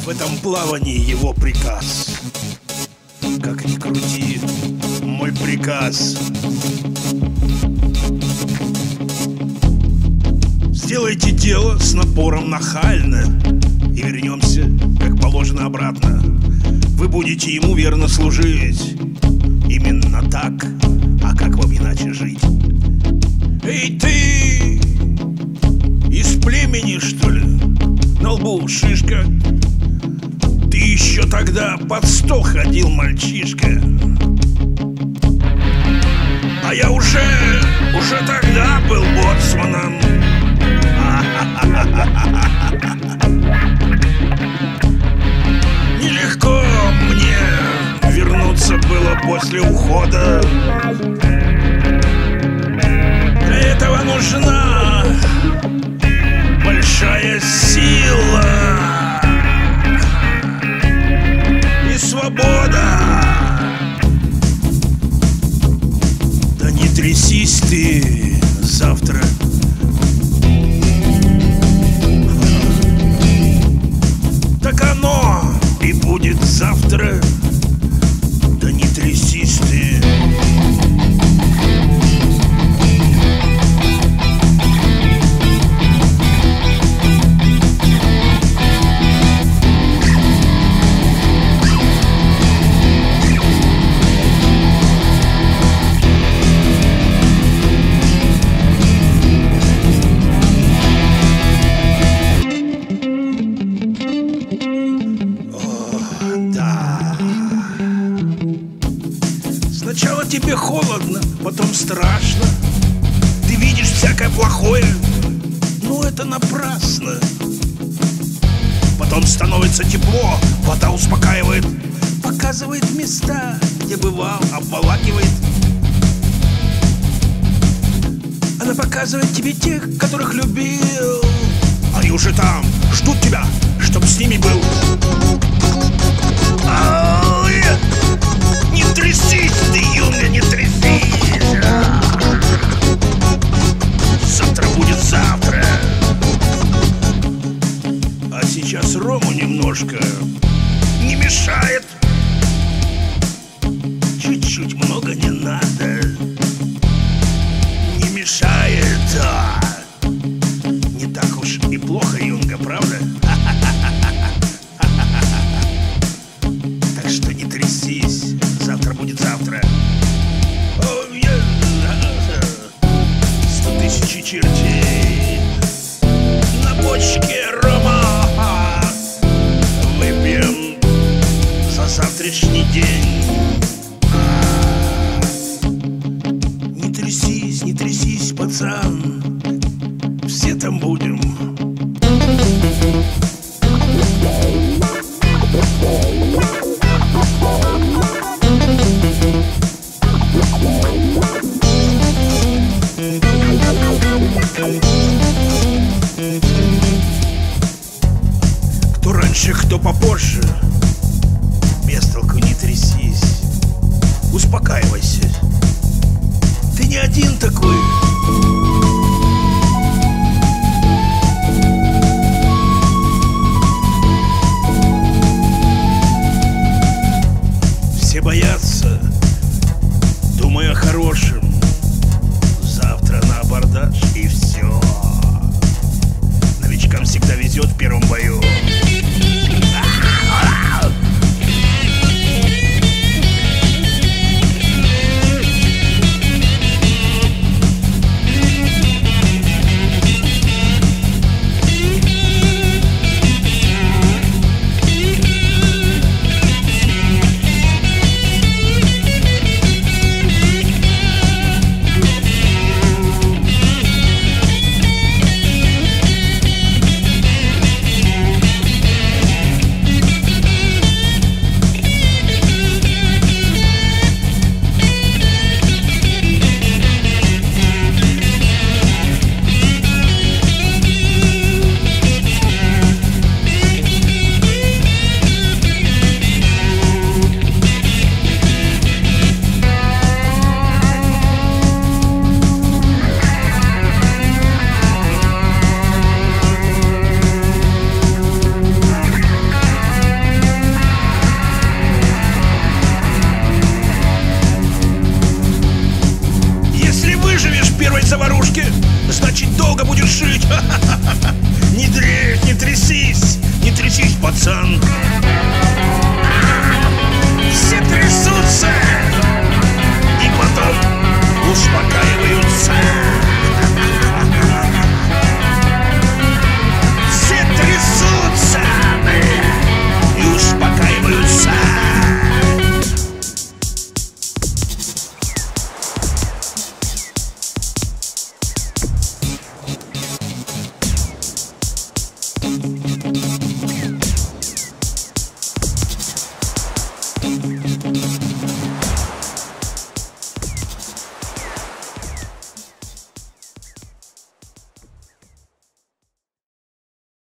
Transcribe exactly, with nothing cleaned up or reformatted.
В этом плавании его приказ. Как ни крути, мой приказ. Сделайте дело с напором нахально, и вернемся, как положено, обратно. Вы будете ему верно служить. Именно так, а как вам иначе жить? Эй, ты! Из племени, что ли? На лбу шишка. Ты еще тогда под стол ходил, мальчишка. А я уже, уже тогда был боцманом. Нелегко мне вернуться было после ухода. Для этого нужна большая сила и свобода. Да не трясись ты завтра. Так оно и будет завтра. Да не трясись ты. Сначала тебе холодно, потом страшно. Ты видишь всякое плохое, но это напрасно. Потом становится тепло, вода успокаивает, показывает места, где бывал, обволакивает. Она показывает тебе тех, которых любил. Они уже там, ждут тебя, чтоб с ними был. Ай! Не трясись ты, юнга, не трясись. Завтра будет завтра. А сейчас рому немножко не мешает. Чуть-чуть, много не надо. Не мешает. А. Не так уж и плохо, юнга, правда? Так что не трясись. Завтра будет завтра. Сто тысяч чертей на бочке рома. Выпьем за завтрашний день. Не трясись, не трясись, пацан. Все там будем. Кто раньше, кто попозже, без толку не трясись. Успокаивайся. Ты не один такой. Все боятся, думая о хорошем. Завтра на абордаж и все. Новичкам всегда везет в первом бою.